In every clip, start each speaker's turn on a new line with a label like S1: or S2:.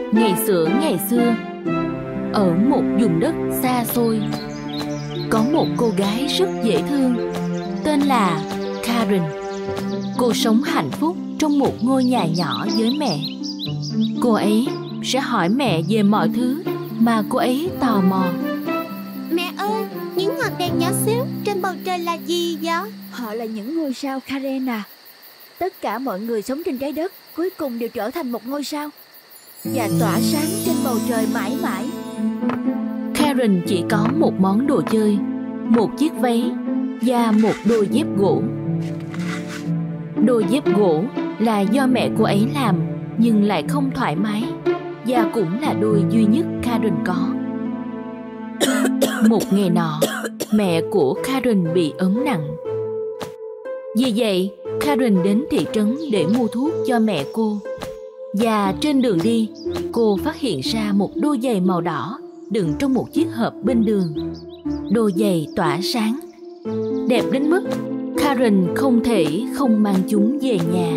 S1: Ngày xưa, ở một vùng đất xa xôi, có một cô gái rất dễ thương, tên là Karen. Cô sống hạnh phúc trong một ngôi nhà nhỏ với mẹ. Cô ấy sẽ hỏi mẹ về mọi thứ mà cô ấy tò mò.
S2: Mẹ ơi, những ngọn đèn nhỏ xíu trên bầu trời là gì vậy?
S3: Họ là những ngôi sao, Karen à. Tất cả mọi người sống trên trái đất cuối cùng đều trở thành một ngôi sao và tỏa sáng trên bầu trời mãi mãi.
S1: Karen chỉ có một món đồ chơi, một chiếc váy và một đôi dép gỗ. Đôi dép gỗ là do mẹ cô ấy làm nhưng lại không thoải mái, và cũng là đôi duy nhất Karen có. Một ngày nọ, mẹ của Karen bị ốm nặng. Vì vậy, Karen đến thị trấn để mua thuốc cho mẹ cô. Và trên đường đi, cô phát hiện ra một đôi giày màu đỏ đựng trong một chiếc hộp bên đường. Đôi giày tỏa sáng, đẹp đến mức Karen không thể không mang chúng về nhà.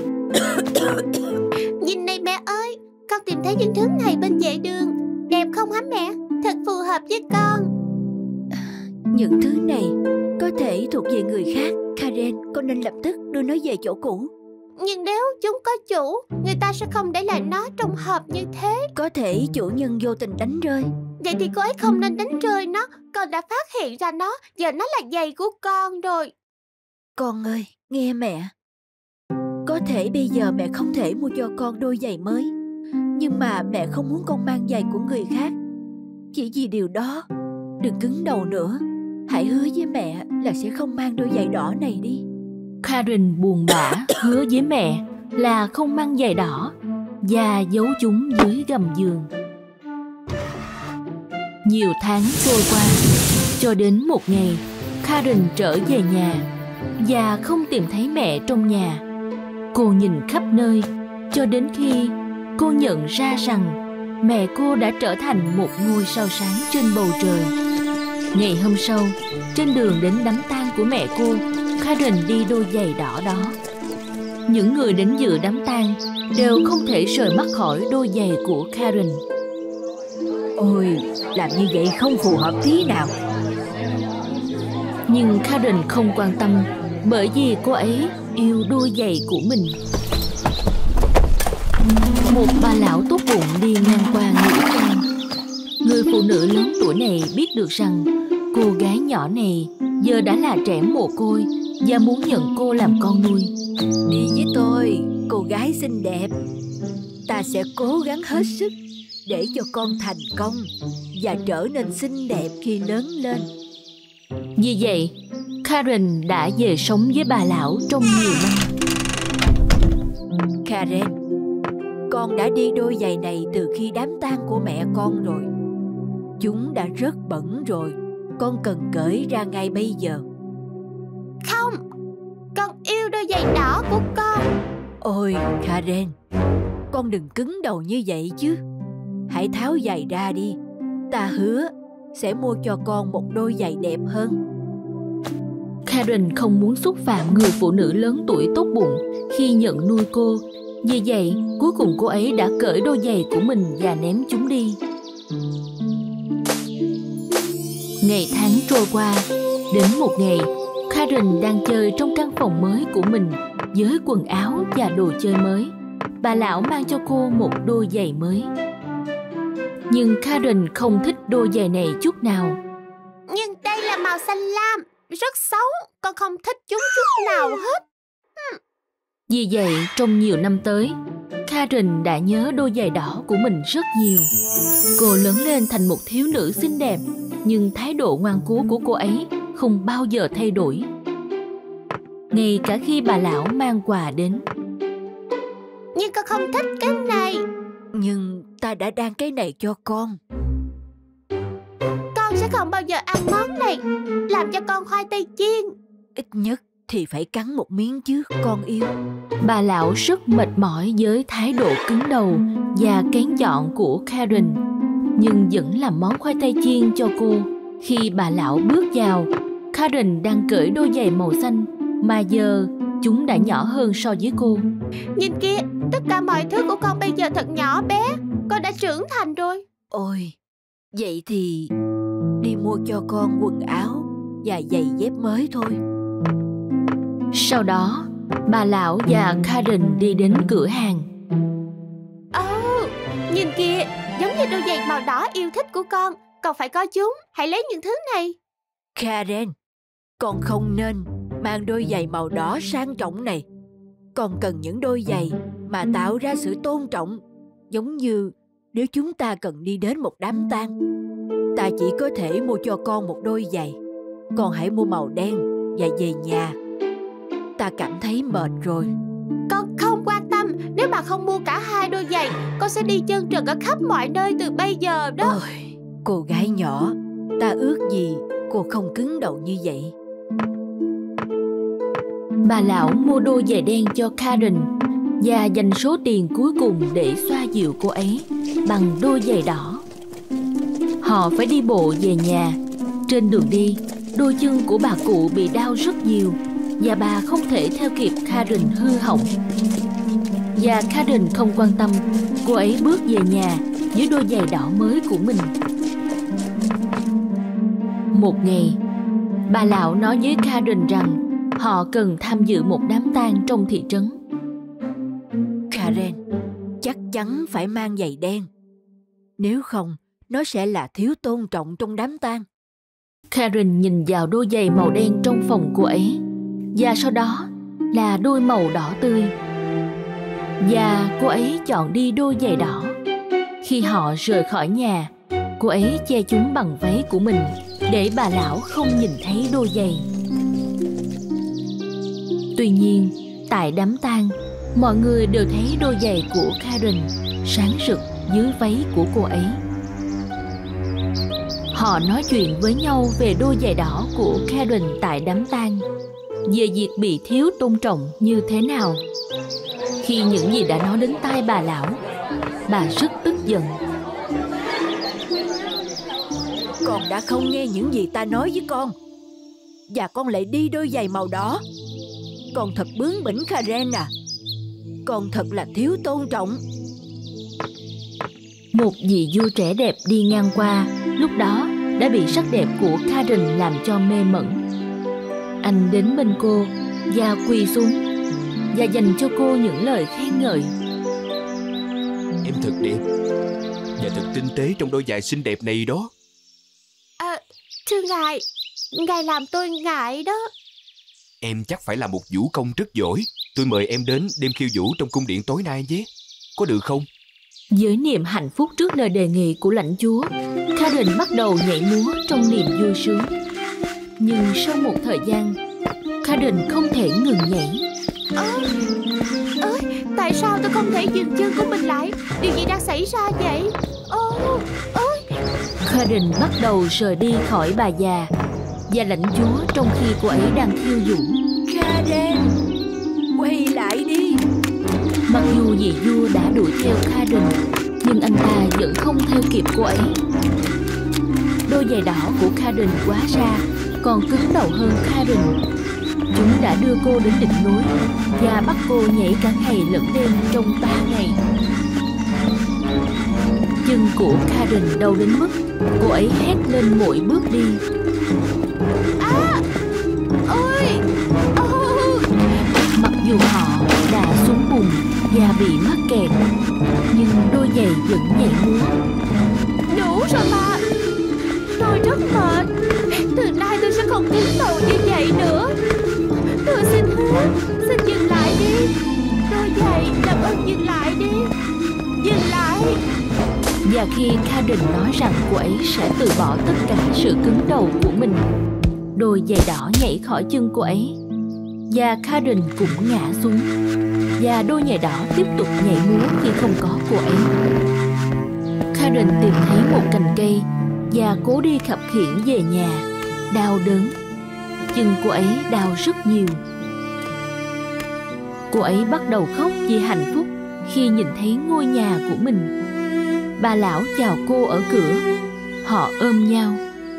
S2: Nhìn này mẹ ơi, con tìm thấy những thứ này bên vệ đường. Đẹp không hả mẹ? Thật phù hợp với con.
S3: Những thứ này có thể thuộc về người khác. Karen, con nên lập tức đưa nó về chỗ cũ.
S2: Nhưng nếu chúng có chủ, người ta sẽ không để lại nó trong hộp như thế.
S3: Có thể chủ nhân vô tình đánh rơi.
S2: Vậy thì cô ấy không nên đánh rơi nó. Con đã phát hiện ra nó. Giờ nó là giày của con rồi.
S3: Con ơi, nghe mẹ. Có thể bây giờ mẹ không thể mua cho con đôi giày mới, nhưng mà mẹ không muốn con mang giày của người khác. Chỉ vì điều đó, đừng cứng đầu nữa. Hãy hứa với mẹ là sẽ không mang đôi giày đỏ này đi.
S1: Karen buồn bã hứa với mẹ là không mang giày đỏ và giấu chúng dưới gầm giường. Nhiều tháng trôi qua, cho đến một ngày, Karen trở về nhà và không tìm thấy mẹ trong nhà. Cô nhìn khắp nơi cho đến khi cô nhận ra rằng mẹ cô đã trở thành một ngôi sao sáng trên bầu trời. Ngày hôm sau, trên đường đến đám tang của mẹ cô, Karen đi đôi giày đỏ đó. Những người đến dự đám tang đều không thể rời mắt khỏi đôi giày của Karen.
S3: Ôi, làm như vậy không phù hợp tí nào.
S1: Nhưng Karen không quan tâm, bởi vì cô ấy yêu đôi giày của mình. Một bà lão tốt bụng đi ngang qua nghĩa trang. Người phụ nữ lớn tuổi này biết được rằng cô gái nhỏ này giờ đã là trẻ mồ côi và muốn nhận cô làm con nuôi.
S3: Đi với tôi, cô gái xinh đẹp. Ta sẽ cố gắng hết sức để cho con thành công và trở nên xinh đẹp khi lớn lên.
S1: Vì vậy, Karen đã về sống với bà lão trong nhiều năm.
S3: Karen, con đã đi đôi giày này từ khi đám tang của mẹ con rồi. Chúng đã rất bẩn rồi. Con cần cởi ra ngay bây giờ.
S2: Không, con yêu đôi giày đỏ của con.
S3: Ôi Karen, con đừng cứng đầu như vậy chứ. Hãy tháo giày ra đi. Ta hứa sẽ mua cho con một đôi giày đẹp hơn.
S1: Karen không muốn xúc phạm người phụ nữ lớn tuổi tốt bụng khi nhận nuôi cô. Vì vậy, cuối cùng cô ấy đã cởi đôi giày của mình và ném chúng đi. Ngày tháng trôi qua, đến một ngày, Karen đang chơi trong căn phòng mới của mình với quần áo và đồ chơi mới. Bà lão mang cho cô một đôi giày mới. Nhưng Karen không thích đôi giày này chút nào.
S2: Nhưng đây là màu xanh lam, rất xấu. Con không thích chúng chút nào hết.
S1: Vì vậy, trong nhiều năm tới, Karen đã nhớ đôi giày đỏ của mình rất nhiều. Cô lớn lên thành một thiếu nữ xinh đẹp, nhưng thái độ ngoan cố của cô ấy không bao giờ thay đổi. Ngay cả khi bà lão mang quà đến.
S2: Nhưng con không thích cái này.
S3: Nhưng ta đã đan cái này cho con.
S2: Con sẽ không bao giờ ăn món này. Làm cho con khoai tây chiên.
S3: Ít nhất thì phải cắn một miếng chứ, con yêu.
S1: Bà lão rất mệt mỏi với thái độ cứng đầu và kén chọn của Karen, nhưng vẫn làm món khoai tây chiên cho cô. Khi bà lão bước vào, Karen đang cởi đôi giày màu xanh, mà giờ chúng đã nhỏ hơn so với cô.
S2: Nhìn kia, tất cả mọi thứ của con bây giờ thật nhỏ bé. Con đã trưởng thành rồi.
S3: Ôi, vậy thì đi mua cho con quần áo và giày dép mới thôi.
S1: Sau đó, bà lão và Karen đi đến cửa hàng.
S2: Nhìn kìa, giống như đôi giày màu đỏ yêu thích của con. Con phải có chúng, hãy lấy những thứ này.
S3: Karen, con không nên mang đôi giày màu đỏ sang trọng này. Con cần những đôi giày mà tạo ra sự tôn trọng. Giống như nếu chúng ta cần đi đến một đám tang, ta chỉ có thể mua cho con một đôi giày. Con hãy mua màu đen và về nhà. Ta cảm thấy mệt rồi.
S2: Con không quan tâm. Nếu bà không mua cả hai đôi giày, con sẽ đi chân trần ở khắp mọi nơi từ bây giờ đó.
S3: Ôi, cô gái nhỏ, ta ước gì cô không cứng đầu như vậy.
S1: Bà lão mua đôi giày đen cho Karen và dành số tiền cuối cùng để xoa dịu cô ấy bằng đôi giày đỏ. Họ phải đi bộ về nhà. Trên đường đi, đôi chân của bà cụ bị đau rất nhiều và bà không thể theo kịp Karen hư hỏng. Và Karen không quan tâm, cô ấy bước về nhà với đôi giày đỏ mới của mình. Một ngày, bà lão nói với Karen rằng họ cần tham dự một đám tang trong thị trấn.
S3: Karen, chắc chắn phải mang giày đen. Nếu không, nó sẽ là thiếu tôn trọng trong đám tang.
S1: Karen nhìn vào đôi giày màu đen trong phòng cô ấy, và sau đó là đôi màu đỏ tươi. Và cô ấy chọn đi đôi giày đỏ. Khi họ rời khỏi nhà, cô ấy che chúng bằng váy của mình để bà lão không nhìn thấy đôi giày. Tuy nhiên, tại đám tang, mọi người đều thấy đôi giày của Karen sáng rực dưới váy của cô ấy. Họ nói chuyện với nhau về đôi giày đỏ của Karen tại đám tang, về việc bị thiếu tôn trọng như thế nào. Khi những gì đã nói đến tai bà lão, bà rất tức giận.
S3: Con đã không nghe những gì ta nói với con, và con lại đi đôi giày màu đỏ. Con thật bướng bỉnh, Karen à. Con thật là thiếu tôn trọng.
S1: Một vị vua trẻ đẹp đi ngang qua, lúc đó đã bị sắc đẹp của Karen làm cho mê mẩn. Anh đến bên cô và quỳ xuống và dành cho cô những lời khen ngợi.
S4: Em thật đẹp và thật tinh tế trong đôi giày xinh đẹp này đó.
S2: Thưa ngài, ngài làm tôi ngại đó.
S4: Em chắc phải là một vũ công rất giỏi. Tôi mời em đến đêm khiêu vũ trong cung điện tối nay nhé. Có được không?
S1: Với niềm hạnh phúc trước lời đề nghị của lãnh chúa, Karen bắt đầu nhảy múa trong niềm vui sướng. Nhưng sau một thời gian, Karen không thể ngừng nhảy.
S2: Tại sao tôi không thể dừng chân của mình lại? Điều gì đang xảy ra vậy?
S1: Karen bắt đầu rời đi khỏi bà già và lãnh chúa trong khi cô ấy đang khiêu vũ.
S3: Karen, quay lại đi.
S1: Mặc dù vị vua đã đuổi theo Karen, nhưng anh ta vẫn không theo kịp cô ấy. Đôi giày đỏ của Karen quá ra, còn cứng đầu hơn Karen. Chúng đã đưa cô đến đỉnh núi và bắt cô nhảy cả ngày lẫn đêm trong 3 ngày. Chân của Karen đau đến mức cô ấy hét lên mỗi bước đi. Mặc dù họ đã xuống bùn và bị mắc kẹt, nhưng đôi giày vẫn nhảy múa.
S2: Đủ rồi mà. Tôi rất mệt. Từ nay tôi sẽ không cứng đầu như vậy nữa. Tôi xin hứa, xin dừng lại đi. Đôi giày, làm ơn dừng lại đi. Dừng lại.
S1: Và khi Karen nói rằng cô ấy sẽ từ bỏ tất cả sự cứng đầu của mình, đôi giày đỏ nhảy khỏi chân cô ấy và Karen cũng ngã xuống, và đôi giày đỏ tiếp tục nhảy múa khi không có cô ấy. Karen tìm thấy một cành cây và cố đi khập khiễng về nhà, đau đớn. Chân cô ấy đau rất nhiều. Cô ấy bắt đầu khóc vì hạnh phúc khi nhìn thấy ngôi nhà của mình. Bà lão chào cô ở cửa. Họ ôm nhau.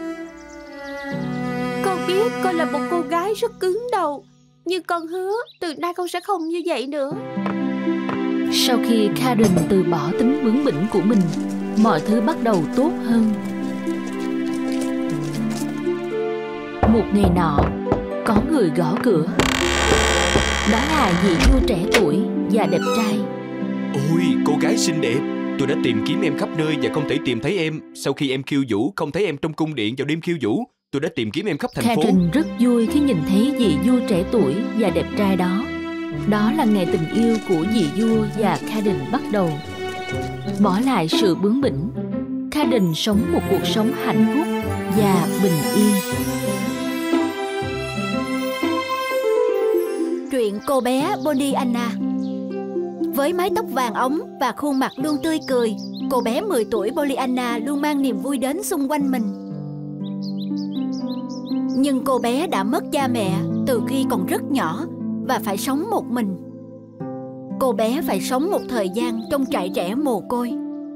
S2: Con biết con là một cô gái rất cứng đầu, nhưng con hứa từ nay con sẽ không như vậy nữa.
S1: Sau khi Karen từ bỏ tính bướng bỉnh của mình, mọi thứ bắt đầu tốt hơn. Một ngày nọ, có người gõ cửa. Đó là vị vua trẻ tuổi và đẹp trai.
S4: Ôi, cô gái xinh đẹp, tôi đã tìm kiếm em khắp nơi và không thể tìm thấy em. Sau khi em khiêu vũ, không thấy em trong cung điện vào đêm khiêu vũ, tôi đã tìm kiếm em khắp thành phố.
S1: Karen rất vui khi nhìn thấy vị vua trẻ tuổi và đẹp trai đó. Đó là ngày tình yêu của vị vua và Karen bắt đầu. Bỏ lại sự bướng bỉnh, Karen sống một cuộc sống hạnh phúc và bình yên.
S3: Truyện cô bé Pollyanna. Với mái tóc vàng óng và khuôn mặt luôn tươi cười, cô bé 10 tuổi Pollyanna luôn mang niềm vui đến xung quanh mình. Nhưng cô bé đã mất cha mẹ từ khi còn rất nhỏ và phải sống một mình. Cô bé phải sống một thời gian trong trại trẻ mồ côi.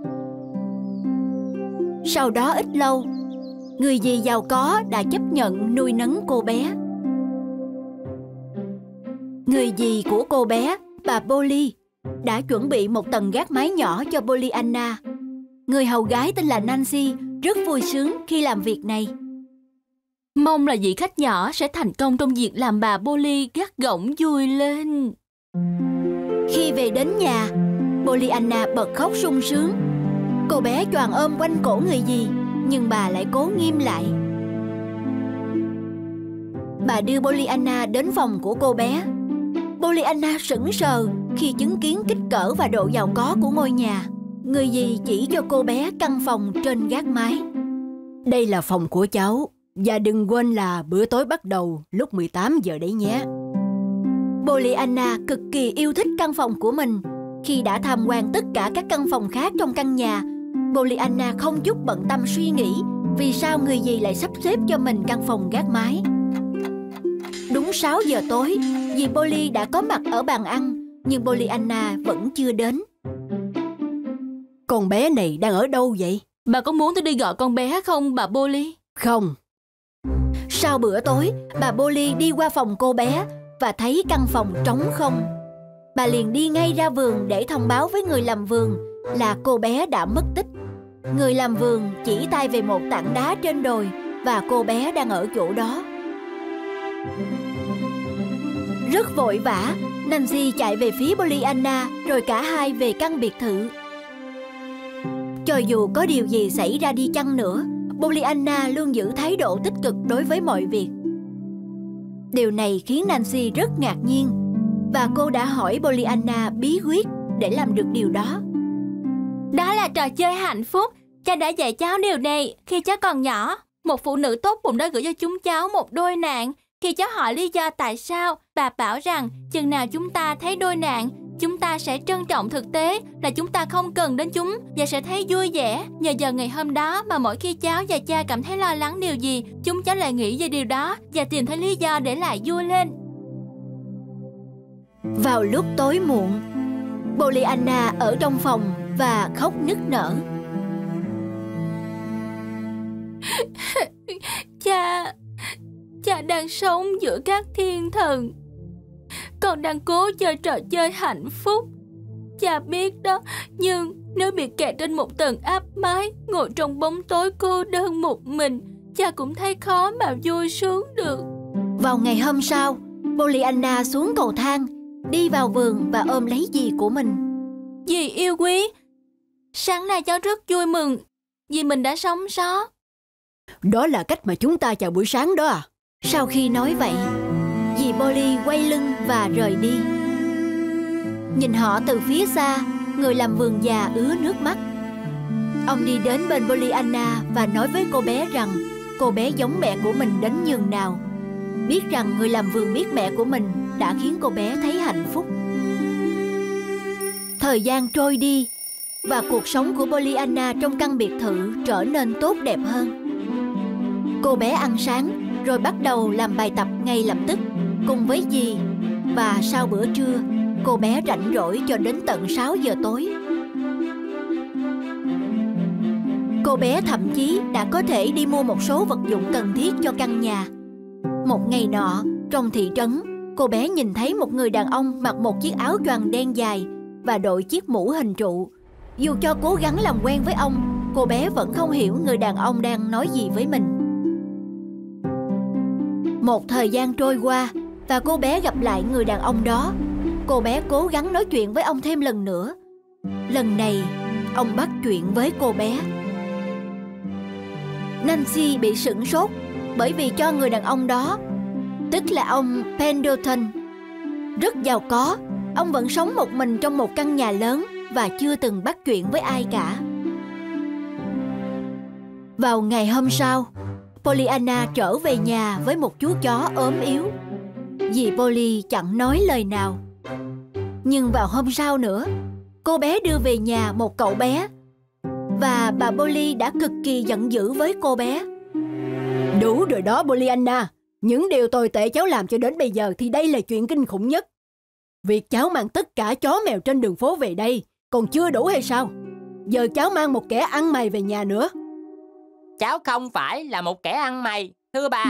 S3: Sau đó ít lâu, người dì giàu có đã chấp nhận nuôi nấng cô bé. Người dì của cô bé, bà Polly, đã chuẩn bị một tầng gác mái nhỏ cho Pollyanna. Người hầu gái tên là Nancy rất vui sướng khi làm việc này.
S1: Mong là vị khách nhỏ sẽ thành công trong việc làm bà Polly gắt gỏng vui lên.
S3: Khi về đến nhà, Pollyanna bật khóc sung sướng. Cô bé choàng ôm quanh cổ người dì, nhưng bà lại cố nghiêm lại. Bà đưa Pollyanna đến phòng của cô bé. Pollyanna sững sờ khi chứng kiến kích cỡ và độ giàu có của ngôi nhà. Người dì chỉ cho cô bé căn phòng trên gác mái. Đây là phòng của cháu, và đừng quên là bữa tối bắt đầu lúc 18 giờ đấy nhé. Pollyanna cực kỳ yêu thích căn phòng của mình. Khi đã tham quan tất cả các căn phòng khác trong căn nhà, Pollyanna không chút bận tâm suy nghĩ vì sao người dì lại sắp xếp cho mình căn phòng gác mái. Đúng 6 giờ tối, dì Polly đã có mặt ở bàn ăn, nhưng Pollyanna vẫn chưa đến. Con bé này đang ở đâu vậy?
S1: Bà có muốn tôi đi gọi con bé không, bà Polly?
S3: Không. Sau bữa tối, bà Polly đi qua phòng cô bé và thấy căn phòng trống không. Bà liền đi ngay ra vườn để thông báo với người làm vườn là cô bé đã mất tích. Người làm vườn chỉ tay về một tảng đá trên đồi và cô bé đang ở chỗ đó. Rất vội vã, Nancy chạy về phía Pollyanna, rồi cả hai về căn biệt thự. Cho dù có điều gì xảy ra đi chăng nữa, Pollyanna luôn giữ thái độ tích cực đối với mọi việc. Điều này khiến Nancy rất ngạc nhiên, và cô đã hỏi Pollyanna bí quyết để làm được điều đó.
S2: Đó là trò chơi hạnh phúc. Cha đã dạy cháu điều này khi cháu còn nhỏ. Một phụ nữ tốt bụng đã gửi cho chúng cháu một đôi nạn. Khi cháu hỏi lý do tại sao, bà bảo rằng chừng nào chúng ta thấy đôi nạn, chúng ta sẽ trân trọng thực tế là chúng ta không cần đến chúng và sẽ thấy vui vẻ. Nhờ giờ ngày hôm đó mà mỗi khi cháu và cha cảm thấy lo lắng điều gì, chúng cháu lại nghĩ về điều đó và tìm thấy lý do để lại vui lên.
S3: Vào lúc tối muộn, Pollyanna ở trong phòng và khóc nức nở.
S2: Cha đang sống giữa các thiên thần. Con đang cố chơi trò chơi hạnh phúc. Cha biết đó, nhưng nếu bị kẹt trên một tầng áp mái, ngồi trong bóng tối cô đơn một mình, cha cũng thấy khó mà vui sướng được.
S3: Vào ngày hôm sau, Pollyanna xuống cầu thang, đi vào vườn và ôm lấy dì của mình.
S2: Dì yêu quý, sáng nay cháu rất vui mừng vì mình đã sống sót.
S3: Đó là cách mà chúng ta chào buổi sáng đó à? Sau khi nói vậy, dì Polly quay lưng và rời đi. Nhìn họ từ phía xa, người làm vườn già ứa nước mắt. Ông đi đến bên Pollyanna và nói với cô bé rằng cô bé giống mẹ của mình đến nhường nào. Biết rằng người làm vườn biết mẹ của mình đã khiến cô bé thấy hạnh phúc. Thời gian trôi đi và cuộc sống của Pollyanna trong căn biệt thự trở nên tốt đẹp hơn. Cô bé ăn sáng rồi bắt đầu làm bài tập ngay lập tức cùng với dì. Và sau bữa trưa, cô bé rảnh rỗi cho đến tận 6 giờ tối. Cô bé thậm chí đã có thể đi mua một số vật dụng cần thiết cho căn nhà. Một ngày nọ, trong thị trấn, cô bé nhìn thấy một người đàn ông mặc một chiếc áo choàng đen dài và đội chiếc mũ hình trụ. Dù cho cố gắng làm quen với ông, cô bé vẫn không hiểu người đàn ông đang nói gì với mình. Một thời gian trôi qua và cô bé gặp lại người đàn ông đó. Cô bé cố gắng nói chuyện với ông thêm lần nữa. Lần này, ông bắt chuyện với cô bé. Nancy bị sửng sốt bởi vì cho người đàn ông đó, tức là ông Pendleton, rất giàu có. Ông vẫn sống một mình trong một căn nhà lớn và chưa từng bắt chuyện với ai cả. Vào ngày hôm sau, Pollyanna trở về nhà với một chú chó ốm yếu. Dì Polly chẳng nói lời nào. Nhưng vào hôm sau nữa, cô bé đưa về nhà một cậu bé. Và bà Polly đã cực kỳ giận dữ với cô bé.
S5: Đủ rồi đó Pollyanna. Những điều tồi tệ cháu làm cho đến bây giờ thì đây là chuyện kinh khủng nhất. Việc cháu mang tất cả chó mèo trên đường phố về đây còn chưa đủ hay sao? Giờ cháu mang một kẻ ăn mày về nhà nữa.
S6: Cháu không phải là một kẻ ăn mày, thưa bà.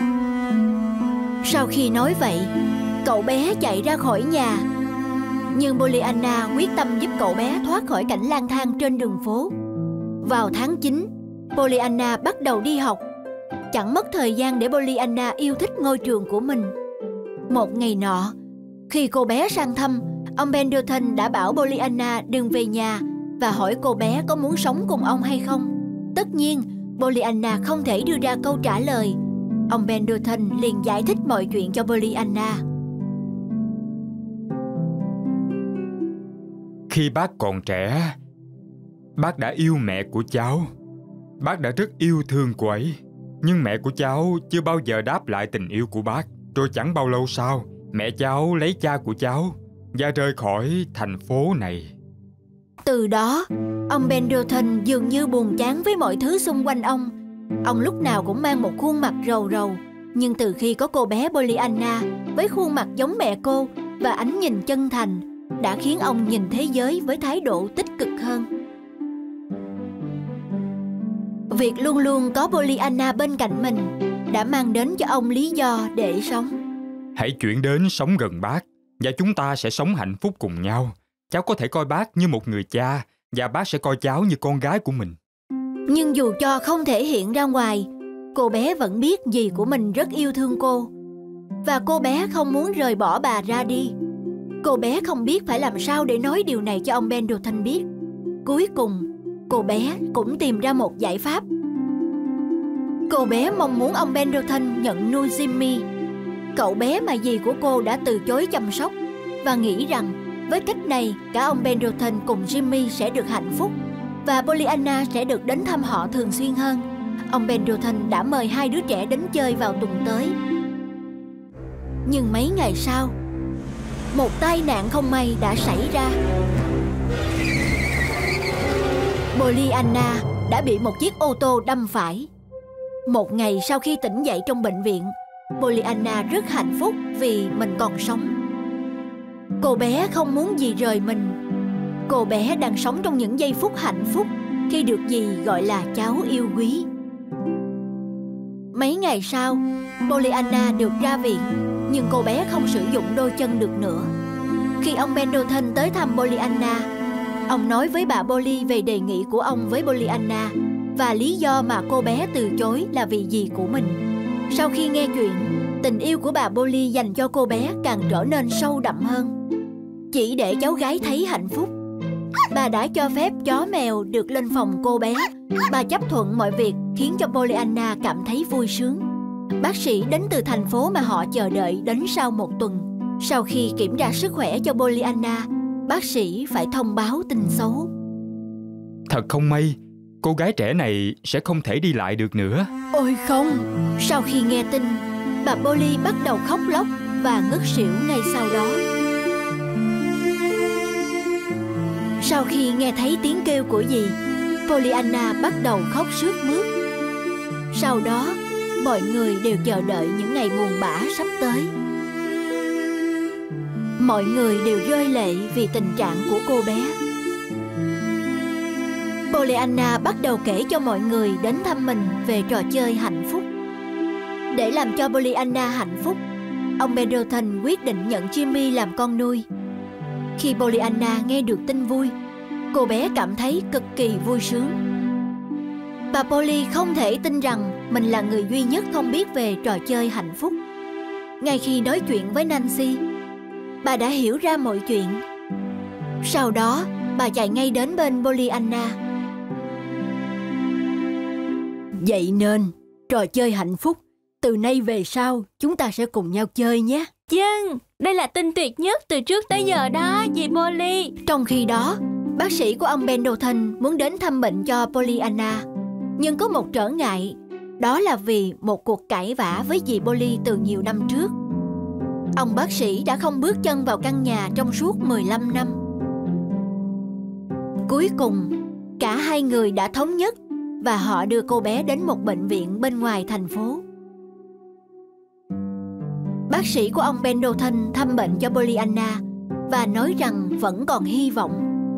S3: Sau khi nói vậy, cậu bé chạy ra khỏi nhà. Nhưng Pollyanna quyết tâm giúp cậu bé thoát khỏi cảnh lang thang trên đường phố. Vào tháng 9, Pollyanna bắt đầu đi học. Chẳng mất thời gian để Pollyanna yêu thích ngôi trường của mình. Một ngày nọ, khi cô bé sang thăm, ông Pendleton đã bảo Pollyanna đừng về nhà và hỏi cô bé có muốn sống cùng ông hay không. Tất nhiên, Pollyanna không thể đưa ra câu trả lời. Ông Pendleton liền giải thích mọi chuyện cho Pollyanna.
S7: Khi bác còn trẻ, bác đã yêu mẹ của cháu. Bác đã rất yêu thương cô ấy. Nhưng mẹ của cháu chưa bao giờ đáp lại tình yêu của bác. Rồi chẳng bao lâu sau, mẹ cháu lấy cha của cháu và rời khỏi thành phố này.
S3: Từ đó, ông Pendleton dường như buồn chán với mọi thứ xung quanh ông. Ông lúc nào cũng mang một khuôn mặt rầu rầu. Nhưng từ khi có cô bé Pollyanna với khuôn mặt giống mẹ cô và ánh nhìn chân thành, đã khiến ông nhìn thế giới với thái độ tích cực hơn. Việc luôn luôn có Pollyanna bên cạnh mình đã mang đến cho ông lý do để sống.
S7: Hãy chuyển đến sống gần bác và chúng ta sẽ sống hạnh phúc cùng nhau. Cháu có thể coi bác như một người cha và bác sẽ coi cháu như con gái của mình.
S3: Nhưng dù cho không thể hiện ra ngoài, cô bé vẫn biết dì của mình rất yêu thương cô. Và cô bé không muốn rời bỏ bà ra đi. Cô bé không biết phải làm sao để nói điều này cho ông Pendleton biết. Cuối cùng, cô bé cũng tìm ra một giải pháp. Cô bé mong muốn ông Pendleton nhận nuôi Jimmy, cậu bé mà dì của cô đã từ chối chăm sóc, và nghĩ rằng với cách này cả ông Pendleton cùng Jimmy sẽ được hạnh phúc và Pollyanna sẽ được đến thăm họ thường xuyên hơn. Ông Pendleton đã mời hai đứa trẻ đến chơi vào tuần tới. Nhưng mấy ngày sau, một tai nạn không may đã xảy ra. Pollyanna đã bị một chiếc ô tô đâm phải. Một ngày sau khi tỉnh dậy trong bệnh viện, Pollyanna rất hạnh phúc vì mình còn sống. Cô bé không muốn dì rời mình. Cô bé đang sống trong những giây phút hạnh phúc khi được dì gọi là cháu yêu quý. Mấy ngày sau, Pollyanna được ra viện, nhưng cô bé không sử dụng đôi chân được nữa. Khi ông Pendleton tới thăm Pollyanna, ông nói với bà Polly về đề nghị của ông với Pollyanna và lý do mà cô bé từ chối là vì dì của mình. Sau khi nghe chuyện, tình yêu của bà Polly dành cho cô bé càng trở nên sâu đậm hơn. Chỉ để cháu gái thấy hạnh phúc, bà đã cho phép chó mèo được lên phòng cô bé. Bà chấp thuận mọi việc khiến cho Pollyanna cảm thấy vui sướng. Bác sĩ đến từ thành phố mà họ chờ đợi đến sau một tuần. Sau khi kiểm tra sức khỏe cho Pollyanna, bác sĩ phải thông báo tin xấu.
S7: Thật không may, cô gái trẻ này sẽ không thể đi lại được nữa.
S5: Ôi không!
S3: Sau khi nghe tin, bà Polly bắt đầu khóc lóc và ngất xỉu ngay sau đó. Sau khi nghe thấy tiếng kêu của dì, Pollyanna bắt đầu khóc sướt mướt. Sau đó, mọi người đều chờ đợi những ngày buồn bã sắp tới. Mọi người đều rơi lệ vì tình trạng của cô bé. Pollyanna bắt đầu kể cho mọi người đến thăm mình về trò chơi hạnh phúc. Để làm cho Pollyanna hạnh phúc, ông Pendleton quyết định nhận Jimmy làm con nuôi. Khi Pollyanna nghe được tin vui, cô bé cảm thấy cực kỳ vui sướng. Bà Polly không thể tin rằng mình là người duy nhất không biết về trò chơi hạnh phúc. Ngay khi nói chuyện với Nancy, bà đã hiểu ra mọi chuyện. Sau đó, bà chạy ngay đến bên Pollyanna.
S5: Vậy nên, trò chơi hạnh phúc, từ nay về sau, chúng ta sẽ cùng nhau chơi nhé.
S2: Vâng, đây là tin tuyệt nhất từ trước tới giờ đó, dì Polly.
S3: Trong khi đó, bác sĩ của ông Pendleton muốn đến thăm bệnh cho Pollyanna. Nhưng có một trở ngại, đó là vì một cuộc cãi vã với dì Polly từ nhiều năm trước. Ông bác sĩ đã không bước chân vào căn nhà trong suốt 15 năm. Cuối cùng, cả hai người đã thống nhất và họ đưa cô bé đến một bệnh viện bên ngoài thành phố. Bác sĩ của ông Pendleton thăm bệnh cho Pollyanna và nói rằng vẫn còn hy vọng.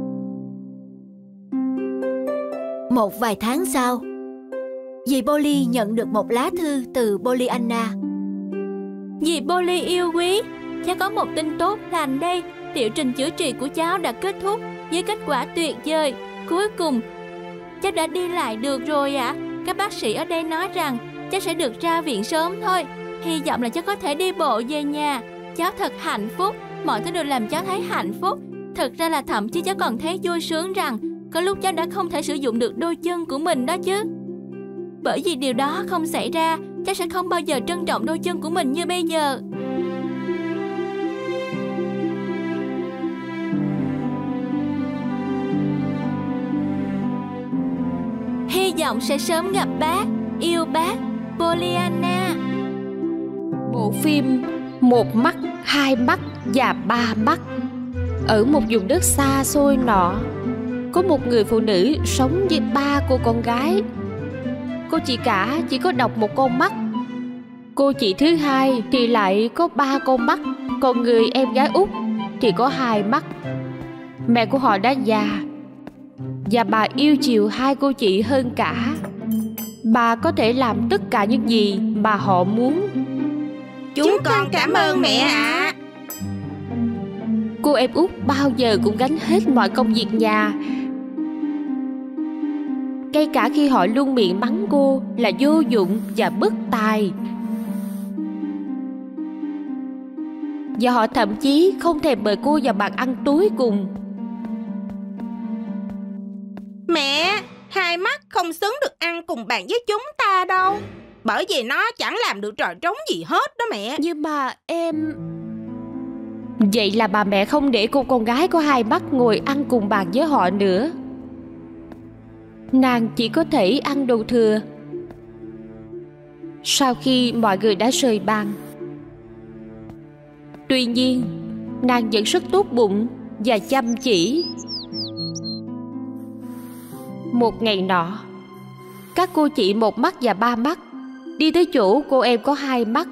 S3: Một vài tháng sau, dì Polly nhận được một lá thư từ Pollyanna.
S2: Dì Polly yêu quý, cháu có một tin tốt lành đây. Liệu trình chữa trị của cháu đã kết thúc với kết quả tuyệt vời. Cuối cùng, cháu đã đi lại được rồi ạ. Các bác sĩ ở đây nói rằng cháu sẽ được ra viện sớm thôi. Hy vọng là cháu có thể đi bộ về nhà. Cháu thật hạnh phúc, mọi thứ đều làm cháu thấy hạnh phúc. Thật ra là thậm chí cháu còn thấy vui sướng rằng có lúc cháu đã không thể sử dụng được đôi chân của mình đó chứ. Bởi vì điều đó không xảy ra, cháu sẽ không bao giờ trân trọng đôi chân của mình như bây giờ. Hy vọng sẽ sớm gặp bác. Yêu bác, Pollyanna.
S8: Bộ phim Một mắt, hai mắt và ba mắt. Ở một vùng đất xa xôi nọ, có một người phụ nữ sống với ba cô con gái. Cô chị cả chỉ có độc một con mắt. Cô chị thứ hai thì lại có ba con mắt. Còn người em gái út thì có hai mắt. Mẹ của họ đã già và bà yêu chiều hai cô chị hơn cả. Bà có thể làm tất cả những gì mà họ muốn.
S9: Chúng con cảm ơn mẹ ạ.
S8: Cô em út bao giờ cũng gánh hết mọi công việc nhà, ngay cả khi họ luôn miệng mắng cô là vô dụng và bất tài. Và họ thậm chí không thèm mời cô vào bàn ăn tối cùng.
S9: Mẹ, hai mắt không xứng được ăn cùng bàn với chúng ta đâu. Bởi vì nó chẳng làm được trò trống gì hết đó mẹ.
S8: Nhưng mà em... Vậy là bà mẹ không để cô con gái có hai mắt ngồi ăn cùng bàn với họ nữa. Nàng chỉ có thể ăn đồ thừa. Sau khi mọi người đã rời bàn, tuy nhiên nàng vẫn rất tốt bụng và chăm chỉ. Một ngày nọ, các cô chị một mắt và ba mắt đi tới chỗ cô em có hai mắt.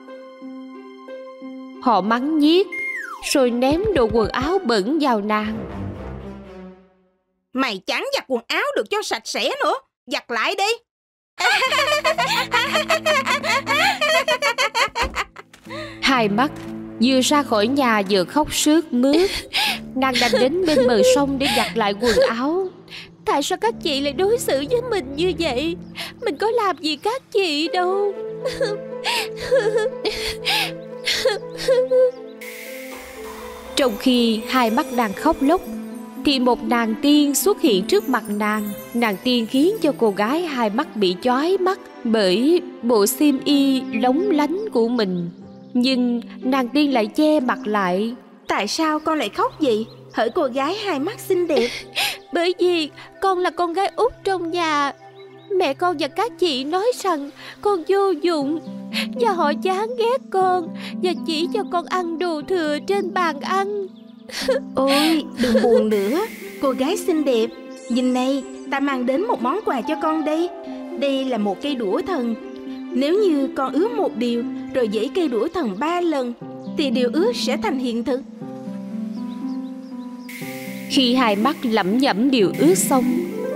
S8: Họ mắng nhiếc rồi ném đồ quần áo bẩn vào nàng.
S9: Mày chẳng giặt quần áo được cho sạch sẽ nữa. Giặt lại đi.
S8: Hai mắt vừa ra khỏi nhà vừa khóc sướt mướt. Nàng đành đến bên bờ sông để giặt lại quần áo.
S2: Tại sao các chị lại đối xử với mình như vậy? Mình có làm gì các chị đâu.
S8: Trong khi hai mắt đang khóc lóc thì một nàng tiên xuất hiện trước mặt nàng. Nàng tiên khiến cho cô gái hai mắt bị chói mắt bởi bộ xiêm y lóng lánh của mình. Nhưng nàng tiên lại che mặt lại.
S9: Tại sao con lại khóc vậy? Hỡi cô gái hai mắt xinh đẹp.
S2: Bởi vì con là con gái út trong nhà. Mẹ con và các chị nói rằng con vô dụng, và họ chán ghét con và chỉ cho con ăn đồ thừa trên bàn ăn.
S9: Ôi, đừng buồn nữa, cô gái xinh đẹp. Nhìn này, ta mang đến một món quà cho con đây. Đây là một cây đũa thần. Nếu như con ước một điều rồi giãy cây đũa thần 3 lần thì điều ước sẽ thành hiện thực.
S8: Khi hai mắt lẩm nhẩm điều ước xong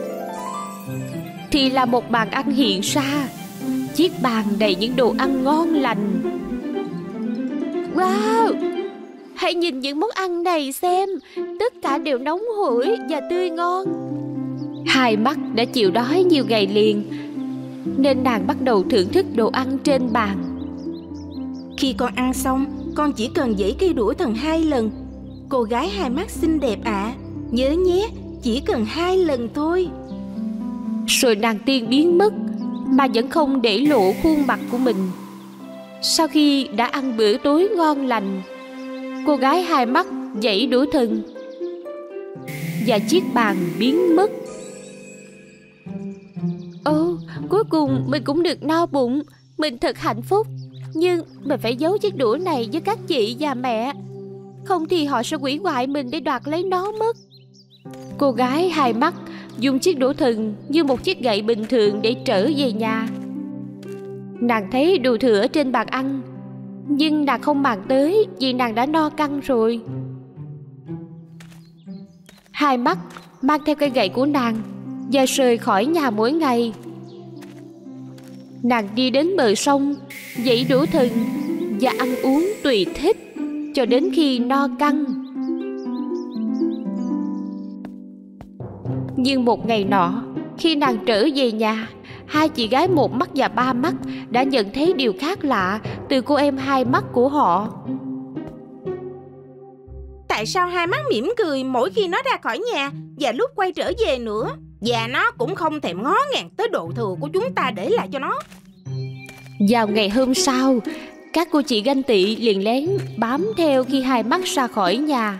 S8: thì là một bàn ăn hiện ra. Chiếc bàn đầy những đồ ăn ngon lành.
S2: Wow,
S8: Hãy nhìn những món ăn này xem, tất cả đều nóng hổi và tươi ngon. Hai mắt đã chịu đói nhiều ngày liền, nên nàng bắt đầu thưởng thức đồ ăn trên bàn.
S9: Khi con ăn xong, con chỉ cần giãy cây đũa thần 2 lần. Cô gái hai mắt xinh đẹp ạ, nhớ nhé, chỉ cần 2 lần thôi.
S8: Rồi nàng tiên biến mất, mà vẫn không để lộ khuôn mặt của mình. Sau khi đã ăn bữa tối ngon lành, cô gái hai mắt giãy đũa thần và chiếc bàn biến mất. Cuối cùng mình cũng được no bụng. Mình thật hạnh phúc. Nhưng mình phải giấu chiếc đũa này với các chị và mẹ, không thì họ sẽ hủy hoại mình để đoạt lấy nó mất. Cô gái hai mắt dùng chiếc đũa thần như một chiếc gậy bình thường để trở về nhà. Nàng thấy đồ thừa trên bàn ăn, nhưng nàng không màng tới vì nàng đã no căng rồi. Hai mắt mang theo cây gậy của nàng và rời khỏi nhà mỗi ngày. Nàng đi đến bờ sông, giãy đũa thần và ăn uống tùy thích cho đến khi no căng. Nhưng một ngày nọ, khi nàng trở về nhà, hai chị gái một mắt và ba mắt đã nhận thấy điều khác lạ từ cô em hai mắt của họ.
S9: Tại sao hai mắt mỉm cười mỗi khi nó ra khỏi nhà và lúc quay trở về nữa? Và nó cũng không thèm ngó ngàng tới đồ thừa của chúng ta để lại cho nó.
S8: Vào ngày hôm sau, các cô chị ganh tị liền lén bám theo khi hai mắt ra khỏi nhà.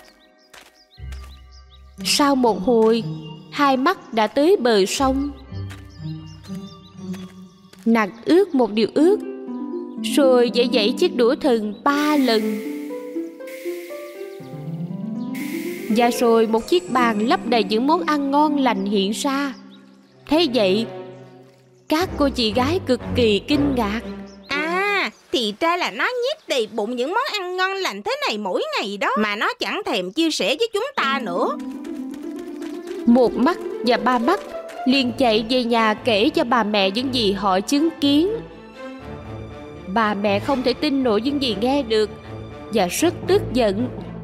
S8: Sau một hồi, hai mắt đã tới bờ sông. Nàng ước một điều ước, rồi giãy chiếc đũa thần 3 lần. Và rồi một chiếc bàn lấp đầy những món ăn ngon lành hiện ra. Thế vậy, các cô chị gái cực kỳ kinh ngạc.
S9: Thì ra là nó nhét đầy bụng những món ăn ngon lành thế này mỗi ngày đó, mà nó chẳng thèm chia sẻ với chúng ta nữa.
S8: Một mắt và ba mắt liền chạy về nhà kể cho bà mẹ những gì họ chứng kiến. Bà mẹ không thể tin nổi những gì nghe được và rất tức giận.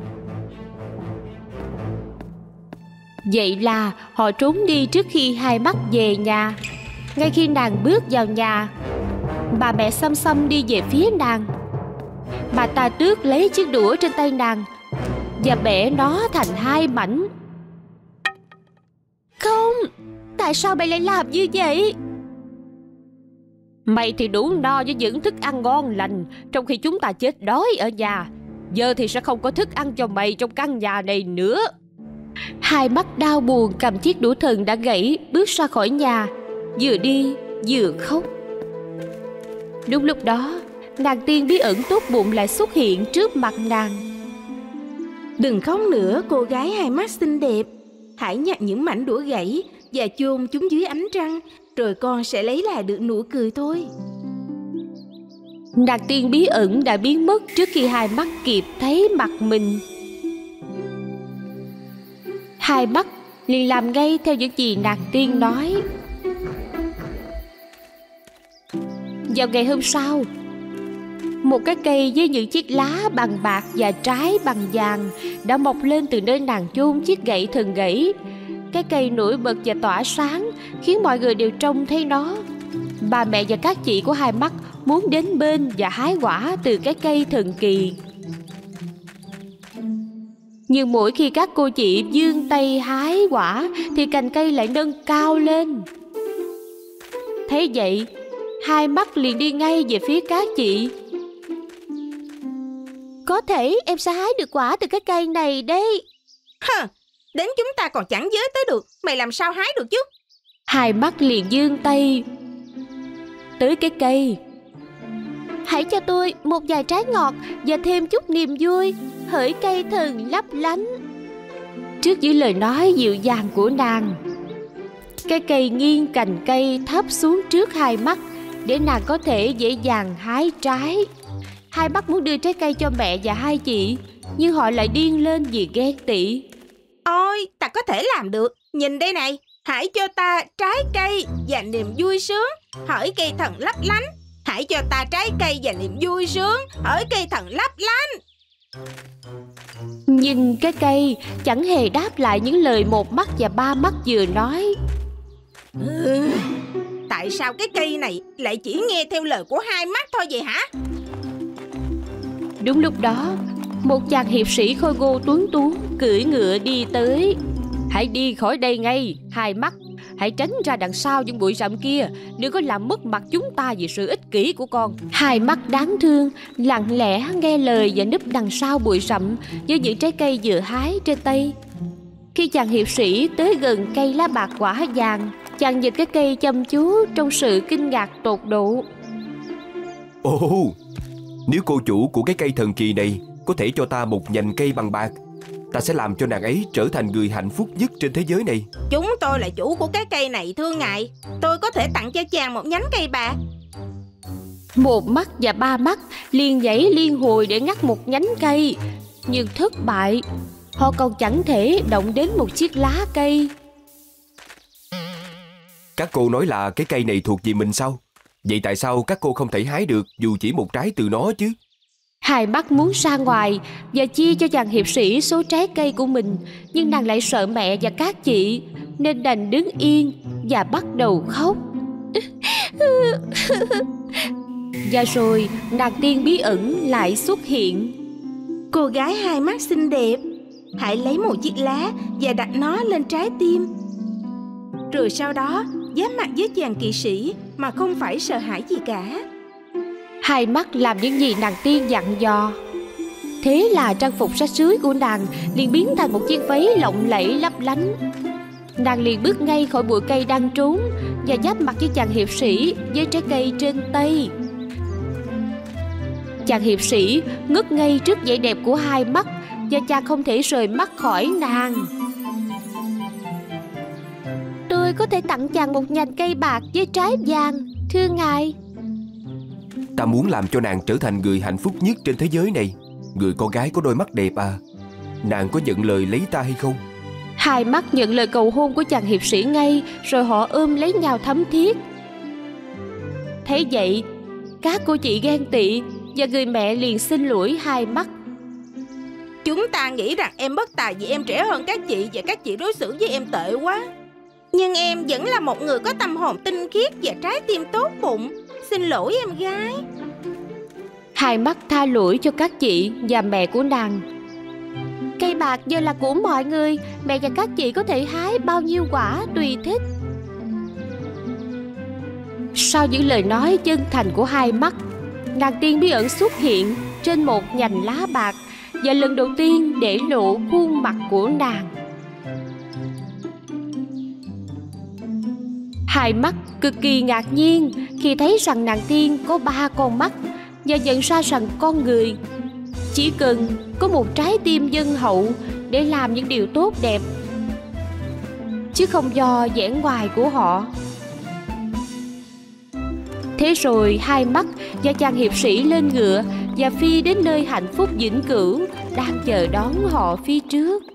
S8: Vậy là họ trốn đi trước khi hai mắt về nhà. Ngay khi nàng bước vào nhà, bà mẹ xăm xăm đi về phía nàng. Bà ta tước lấy chiếc đũa trên tay nàng và bẻ nó thành 2 mảnh. Không, tại sao mày lại làm như vậy? Mày thì đủ no với những thức ăn ngon lành, trong khi chúng ta chết đói ở nhà. Giờ thì sẽ không có thức ăn cho mày trong căn nhà này nữa. Hai mắt đau buồn cầm chiếc đũa thần đã gãy, bước ra khỏi nhà, vừa đi vừa khóc. Đúng lúc đó, nàng tiên bí ẩn tốt bụng lại xuất hiện trước mặt nàng.
S9: Đừng khóc nữa cô gái hai mắt xinh đẹp. Hãy nhặt những mảnh đũa gãy và chôn chúng dưới ánh trăng, rồi con sẽ lấy lại được nụ cười thôi.
S8: Nàng tiên bí ẩn đã biến mất trước khi hai mắt kịp thấy mặt mình. Hai mắt liền làm ngay theo những gì nàng tiên nói. Vào ngày hôm sau, một cái cây với những chiếc lá bằng bạc và trái bằng vàng đã mọc lên từ nơi nàng chôn chiếc gậy thần gãy. Cái cây nổi bật và tỏa sáng, khiến mọi người đều trông thấy nó. Bà mẹ và các chị của hai mắt muốn đến bên và hái quả từ cái cây thần kỳ. Nhưng mỗi khi các cô chị vươn tay hái quả thì cành cây lại nâng cao lên. Thế vậy, hai mắt liền đi ngay về phía các chị. Có thể em sẽ hái được quả từ cái cây này đấy.
S9: Đến chúng ta còn chẳng với tới được, mày làm sao hái được chứ?
S8: Hai mắt liền vươn tay tới cái cây. Hãy cho tôi một vài trái ngọt và thêm chút niềm vui, hỡi cây thần lấp lánh. Trước những lời nói dịu dàng của nàng, cái cây nghiêng cành cây thấp xuống trước hai mắt để nàng có thể dễ dàng hái trái. Hai mắt muốn đưa trái cây cho mẹ và hai chị, nhưng họ lại điên lên vì ghen tị.
S9: Ôi, ta có thể làm được. Nhìn đây này, hãy cho ta trái cây và niềm vui sướng, hỡi cây thần lấp lánh. Hãy cho ta trái cây và niềm vui sướng, hỡi cây thần lấp lánh.
S8: Nhìn cái cây chẳng hề đáp lại những lời một mắt và ba mắt vừa nói.
S9: Tại sao cái cây này lại chỉ nghe theo lời của hai mắt thôi vậy hả?
S8: Đúng lúc đó, một chàng hiệp sĩ khôi ngô tuấn tú cưỡi ngựa đi tới. Hãy đi khỏi đây ngay, hai mắt. Hãy tránh ra đằng sau những bụi rậm kia, đừng có làm mất mặt chúng ta vì sự ích kỷ của con. Hai mắt đáng thương lặng lẽ nghe lời và núp đằng sau bụi rậm với những trái cây vừa hái trên tay. Khi chàng hiệp sĩ tới gần cây lá bạc quả vàng, chàng nhìn cái cây chăm chú trong sự kinh ngạc tột độ.
S4: Ồ, nếu cô chủ của cái cây thần kỳ này có thể cho ta một nhành cây bằng bạc, ta sẽ làm cho nàng ấy trở thành người hạnh phúc nhất trên thế giới này.
S9: Chúng tôi là chủ của cái cây này thưa ngài. Tôi có thể tặng cho chàng một nhánh cây bạc.
S8: Một mắt và ba mắt liền nhảy liên hồi để ngắt một nhánh cây, nhưng thất bại. Họ còn chẳng thể động đến một chiếc lá cây.
S4: Các cô nói là cái cây này thuộc về mình sao? Vậy tại sao các cô không thể hái được dù chỉ một trái từ nó chứ?
S8: Hai mắt muốn ra ngoài và chia cho chàng hiệp sĩ số trái cây của mình, nhưng nàng lại sợ mẹ và các chị, nên đành đứng yên và bắt đầu khóc. Và rồi nàng tiên bí ẩn lại xuất hiện.
S9: Cô gái hai mắt xinh đẹp, hãy lấy một chiếc lá và đặt nó lên trái tim. Rồi sau đó giáp mặt với chàng kỵ sĩ mà không phải sợ hãi gì cả.
S8: Hai mắt làm những gì nàng tiên dặn dò. Thế là trang phục rách rưới của nàng liền biến thành một chiếc váy lộng lẫy lấp lánh. Nàng liền bước ngay khỏi bụi cây đang trốn và giáp mặt với chàng hiệp sĩ với trái cây trên tay. Chàng hiệp sĩ ngất ngay trước vẻ đẹp của hai mắt, và chàng không thể rời mắt khỏi nàng. Tôi có thể tặng chàng một nhành cây bạc với trái vàng, thưa ngài.
S4: Ta muốn làm cho nàng trở thành người hạnh phúc nhất trên thế giới này. Người con gái có đôi mắt đẹp à, nàng có nhận lời lấy ta hay không?
S8: Hai mắt nhận lời cầu hôn của chàng hiệp sĩ ngay, rồi họ ôm lấy nhau thấm thiết. Thấy vậy, các cô chị ghen tị và người mẹ liền xin lỗi hai mắt.
S9: Chúng ta nghĩ rằng em bất tài vì em trẻ hơn các chị, và các chị đối xử với em tệ quá. Nhưng em vẫn là một người có tâm hồn tinh khiết và trái tim tốt bụng. Xin lỗi em gái.
S8: Hai mắt tha lỗi cho các chị và mẹ của nàng. Cây bạc giờ là của mọi người, mẹ và các chị có thể hái bao nhiêu quả tùy thích. Sau những lời nói chân thành của hai mắt, nàng tiên bí ẩn xuất hiện trên một nhành lá bạc, và lần đầu tiên để lộ khuôn mặt của nàng. Hai mắt cực kỳ ngạc nhiên khi thấy rằng nàng tiên có 3 con mắt, và nhận ra rằng con người chỉ cần có một trái tim nhân hậu để làm những điều tốt đẹp, chứ không do vẻ ngoài của họ. Thế rồi hai mắt và chàng hiệp sĩ lên ngựa và phi đến nơi hạnh phúc vĩnh cửu đang chờ đón họ phía trước.